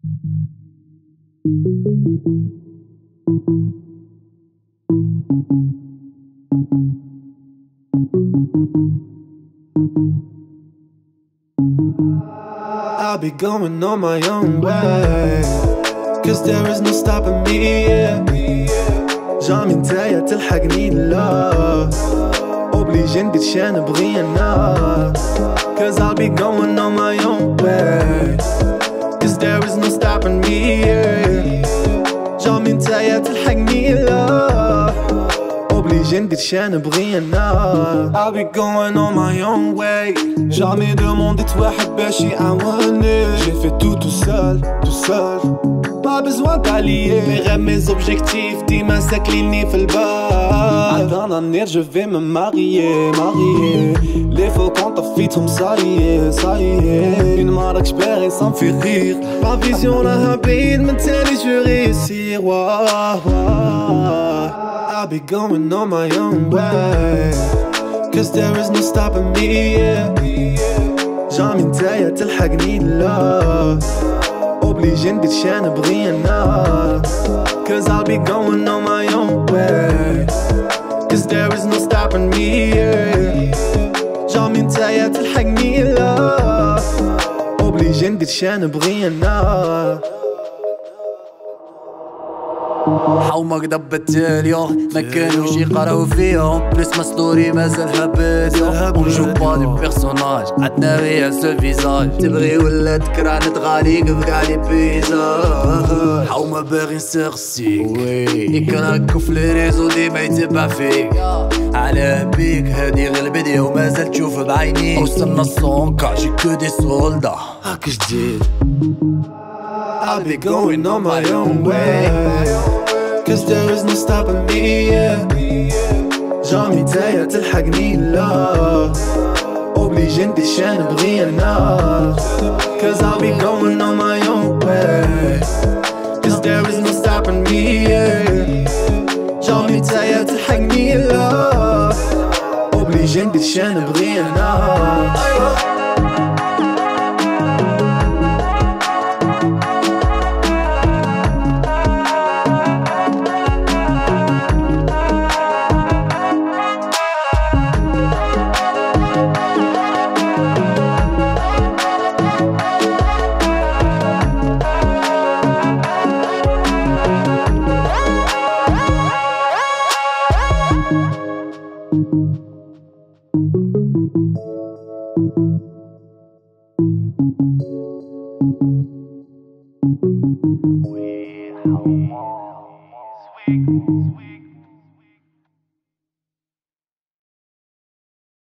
I'll be going on my own way, cause there is no stopping me, yeah. جامي نتايا تلحقني لا obligé ندير انا بغي انا. Cause I'll be going on my own way, cause there is no stopping me, yeah. جامي نتايا تلحقني لا obligé ندير انا بغي انا. I'll be going on my own way. Jamais demandé واحد باش يعاوني. J'ai fait tout seul, tout seul. Pas besoin d'allier. Mes rêves, mes objectifs, ديما ساكليني في البال. Dans l'avenir je vais me marier, marier. Les faux comptes طفيتهم ça y est, ça y est. Une marque j'perds et ça me fait rire. Ma vision لها بعيد من تاني je vais réussir. I'll be going on my own way, cause there is no stopping me, yeah. جامي نتايا تلحقني لا obligé ندير انا بغي انا. Cause I'll be going on my own way, cause there is no stopping me, yeah. جامي نتايا تلحقني لا obligé ندير انا بغي انا. حومك دبت اليوم ما كانوش يقراو فيهم بلس ما ستوري مازالها بادية. ونشوف با دي بيرسوناج عندنا غير سول فيزاج. تبغي ولا تكره نتغالي بقع لي بيزاج. حومة باغي نسغسيك يكرهك في لي ريزو ديما يتبع فيك. على بيك هادي غير البداية ومازال تشوف بعينيك. وصلنا الصون كاجي كو دي سولدا هاك جديد. I'll be going on my own way, cause there is no stopping me, yeah. جامي نتايا تلحقني لا obligé ندير انا بغي انا. Cause I'll be going on my own way, cause there is no stopping me, yeah. جامي نتايا تلحقني لا obligé ندير انا بغي انا. We how long? Sweet.